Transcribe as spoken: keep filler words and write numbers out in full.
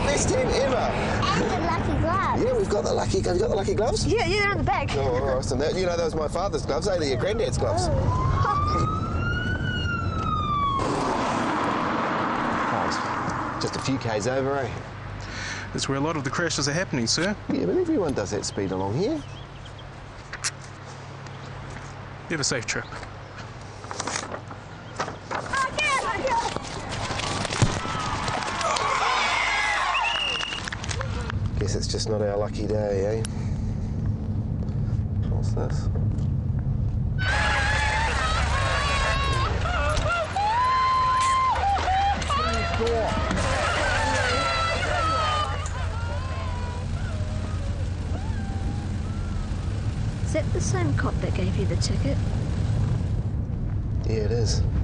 best tent ever. And the lucky gloves. Yeah, we've got the lucky. Have you got the lucky gloves? Yeah, yeah, they're on the back. Oh, awesome. That, you know, those were my father's gloves. They're your granddad's gloves. Oh. Oh, it's just a few k's over, eh? That's where a lot of the crashes are happening, sir. Yeah, but everyone does that speed along here. You have a safe trip. Guess it's just not our lucky day, eh? What's this? Is that the same cop that gave you the ticket? Yeah, it is.